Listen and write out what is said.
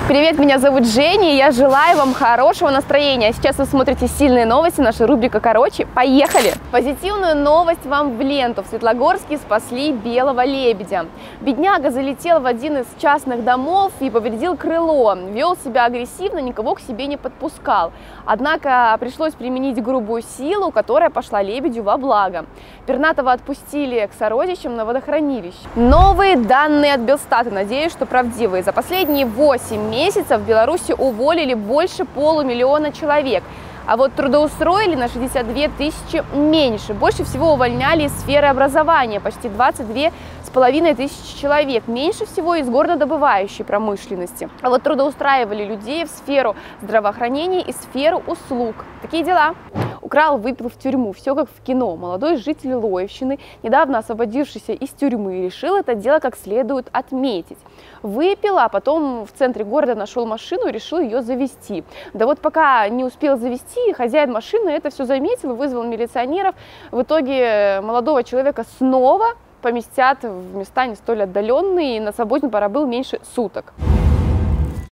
Привет, меня зовут Женя, и я желаю вам хорошего настроения. Сейчас вы смотрите «Сильные новости», наша рубрика «Короче». Поехали! Позитивную новость вам в ленту. В Светлогорске спасли белого лебедя. Бедняга залетел в один из частных домов и повредил крыло. Вел себя агрессивно, никого к себе не подпускал. Однако пришлось применить грубую силу, которая пошла лебедю во благо. Пернатого отпустили к сородичам на водохранилище. Новые данные от Белстата, надеюсь, что правдивые. За последние 8 месяцев в Беларуси уволили больше 500 000 человек. А вот трудоустроили на 62 тысячи меньше. Больше всего увольняли из сферы образования, почти 22 500 человек. Меньше всего из горнодобывающей промышленности. А вот трудоустраивали людей в сферу здравоохранения и сферу услуг. Такие дела. Украл, выпил в тюрьму. Все как в кино. Молодой житель Лоевщины, недавно освободившийся из тюрьмы, решил это дело как следует отметить. Выпил, а потом в центре города нашел машину и решил ее завести. Да вот пока не успел завести, хозяин машины это все заметил, вызвал милиционеров. В итоге молодого человека снова поместят в места не столь отдаленные, и на свободе пробыл меньше суток.